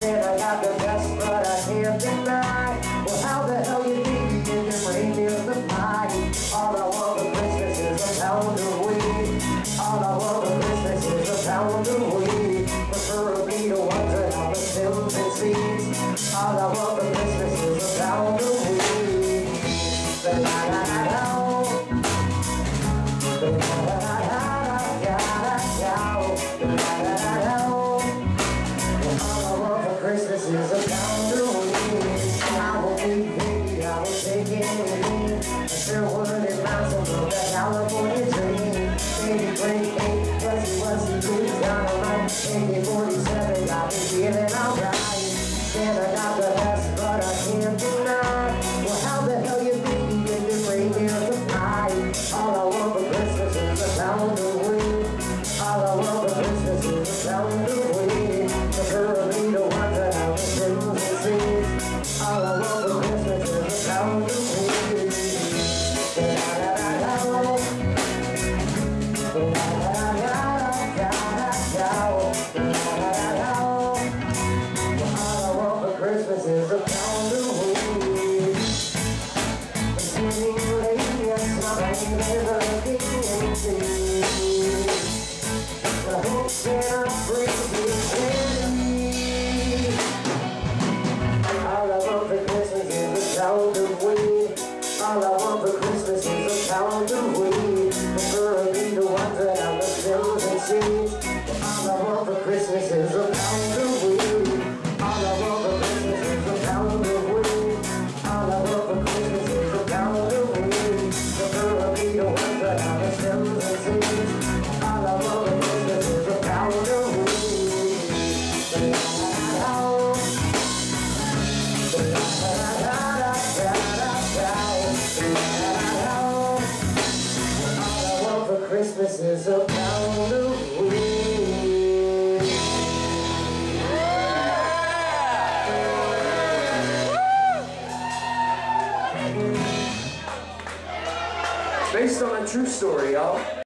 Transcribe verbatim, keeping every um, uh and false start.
And I got the best, but I can't deny. Well, how the hell you think you get them reindeer to fly? All I want for Christmas is a pound of weed. All I want for Christmas is a pound of weed. Preferably the ones that have the stems and seeds. All I want for Christmas is a pound of weed. La la la la la. La la la la la. Christmas is a pound of weed. I will be picky, I will take it with me. I sure would if I so that California dream. Baby, break eight, fuzzy, fuzzy, blues down on my A K forty-seven, got me feeling alright. And I got the best, but I can't deny. Well, how the hell you think you get this reindeer to fly? All I want for Christmas is a pound of weed. All I want for Christmas is a pound of weed. Preferably the ones that have the stems and seeds. All I want for Christmas is a pound of weed. Da-da-da-da-da. All I want for Christmas is a pound of weed. I'm sitting late, yes, my baby's looking into me. I hope that I'm free to all I want for Christmas is a pound of weed. All I want for Christmas is a pound of weed. Preferably the ones that have the stems and seeds. All I want for Christmas is a pound of weed. All I want for Christmas is a pound of weed. All I want for Christmas is a pound of weed. Preferably the ones that have the stems and seeds. All I want for Christmas is a pound of weed. Christmas is a pound of weed. Based on a true story, y'all.